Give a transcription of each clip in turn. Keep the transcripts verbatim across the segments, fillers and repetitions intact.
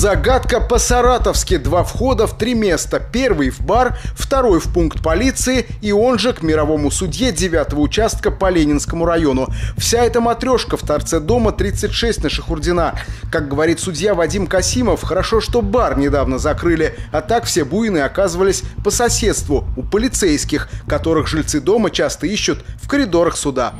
Загадка по-саратовски. Два входа в три места. Первый в бар, второй в пункт полиции и он же к мировому судье девятого участка по Ленинскому району. Вся эта матрешка в торце дома тридцать шесть на Шахурдина. Как говорит судья Вадим Касимов, хорошо, что бар недавно закрыли, а так все буйные оказывались по соседству у полицейских, которых жильцы дома часто ищут в коридорах суда.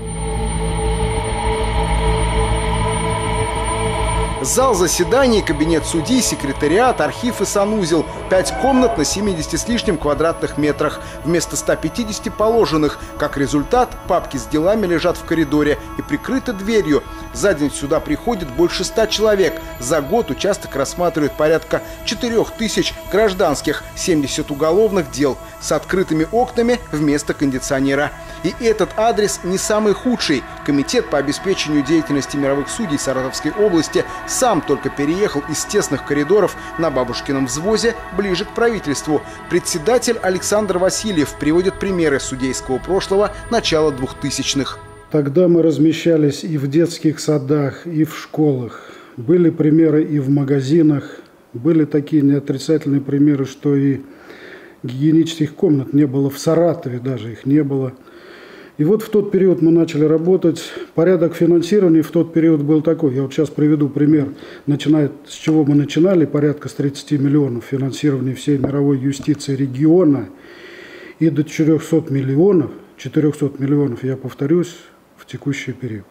Зал заседаний, кабинет судьи, секретариат, архив и санузел. Пять комнат на семидесяти с лишним квадратных метрах. Вместо ста пятидесяти положенных. Как результат, папки с делами лежат в коридоре и прикрыты дверью. За день сюда приходит больше ста человек. За год участок рассматривает порядка четырёх тысяч гражданских, семьдесят уголовных дел. С открытыми окнами вместо кондиционера. И этот адрес не самый худший. Комитет по обеспечению деятельности мировых судей Саратовской области сам только переехал из тесных коридоров на Бабушкином взвозе ближе к правительству. Председатель Александр Васильев приводит примеры судейского прошлого начала двухтысячных. Тогда мы размещались и в детских садах, и в школах. Были примеры и в магазинах. Были такие неотрицательные примеры, что и гигиенических комнат не было. В Саратове даже их не было. И вот в тот период мы начали работать. Порядок финансирования в тот период был такой. Я вот сейчас приведу пример. Начиная с чего мы начинали, порядка с тридцати миллионов финансирования всей мировой юстиции региона и до четырёхсот миллионов, четырёхсот миллионов, я повторюсь, в текущий период.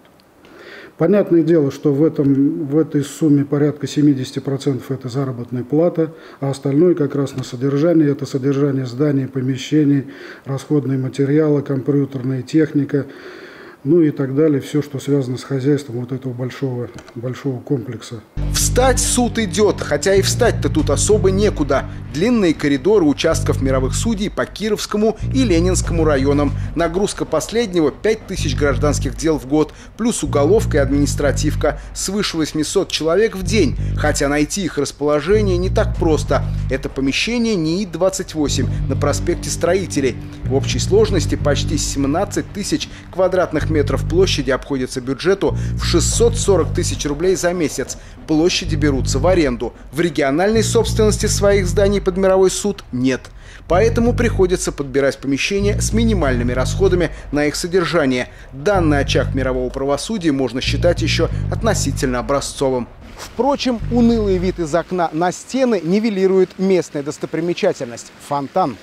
Понятное дело, что в, этом, в этой сумме порядка семидесяти процентов это заработная плата, а остальное как раз на содержание. Это содержание зданий, помещений, расходные материалы, компьютерная техника, ну и так далее. Все, что связано с хозяйством вот этого большого, большого комплекса. Встать суд идет, хотя и встать-то тут особо некуда. Длинные коридоры участков мировых судей по Кировскому и Ленинскому районам. Нагрузка последнего – пять тысяч гражданских дел в год, плюс уголовка и административка. Свыше восьмисот человек в день. Хотя найти их расположение не так просто. Это помещение НИИ двадцать восемь на проспекте Строителей. В общей сложности почти семнадцать тысяч квадратных метров площади обходится бюджету в шестьсот сорок тысяч рублей за месяц. Площади берутся в аренду. В региональной собственности своих зданий под мировой суд нет. Поэтому приходится подбирать помещения с минимальными расходами на их содержание. Данный очаг мирового правосудия можно считать еще относительно образцовым. Впрочем, унылый вид из окна на стены нивелирует местная достопримечательность – фонтан.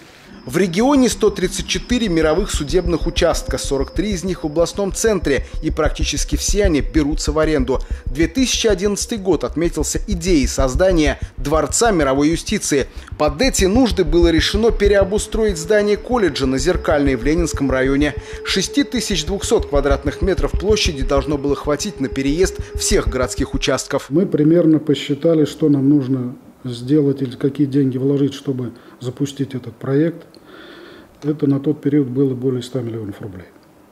В регионе сто тридцать четыре мировых судебных участка, сорок три из них в областном центре, и практически все они берутся в аренду. две тысячи одиннадцатый год отметился идеей создания Дворца мировой юстиции. Под эти нужды было решено переобустроить здание колледжа на Зеркальной в Ленинском районе. шесть тысяч двести квадратных метров площади должно было хватить на переезд всех городских участков. Мы примерно посчитали, что нам нужно сделать или какие деньги вложить, чтобы запустить этот проект. Это на тот период было более ста миллионов рублей.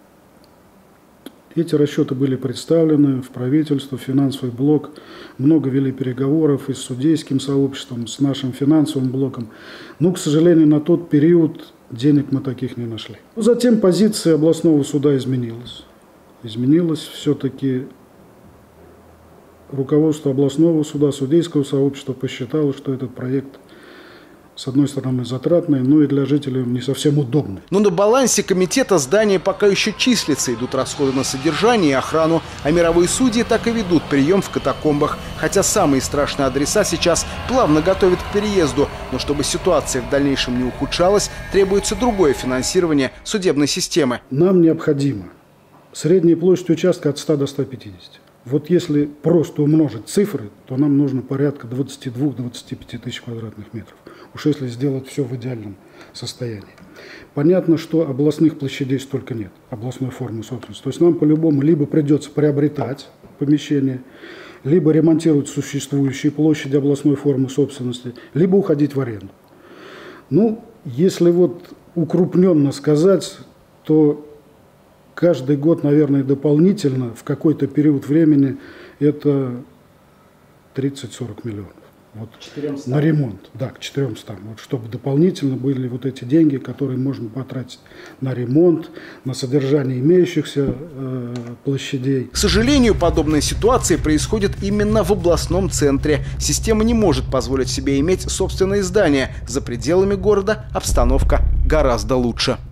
Эти расчеты были представлены в правительство, в финансовый блок. Много вели переговоров и с судейским сообществом, с нашим финансовым блоком. Но, к сожалению, на тот период денег мы таких не нашли. Затем позиция областного суда изменилась. Изменилась все-таки. Руководство областного суда, судейского сообщества посчитало, что этот проект, с одной стороны, затратный, но и для жителей не совсем удобный. Но на балансе комитета здание пока еще числится. Идут расходы на содержание и охрану, а мировые судьи так и ведут прием в катакомбах. Хотя самые страшные адреса сейчас плавно готовят к переезду. Но чтобы ситуация в дальнейшем не ухудшалась, требуется другое финансирование судебной системы. Нам необходимо средняя площадь участка от ста до ста пятидесяти. Вот если просто умножить цифры, то нам нужно порядка двадцати двух — двадцати пяти тысяч квадратных метров. Уж если сделать все в идеальном состоянии. Понятно, что областных площадей столько нет, областной формы собственности. То есть нам по-любому либо придется приобретать помещение, либо ремонтировать существующие площади областной формы собственности, либо уходить в аренду. Ну, если вот укрупненно сказать, то каждый год, наверное, дополнительно в какой-то период времени это тридцать — сорок миллионов. Вот, на ремонт, да, к четырёмстам. Вот, чтобы дополнительно были вот эти деньги, которые можно потратить на ремонт, на содержание имеющихся э, площадей. К сожалению, подобная ситуация происходит именно в областном центре. Система не может позволить себе иметь собственное здание. За пределами города обстановка гораздо лучше.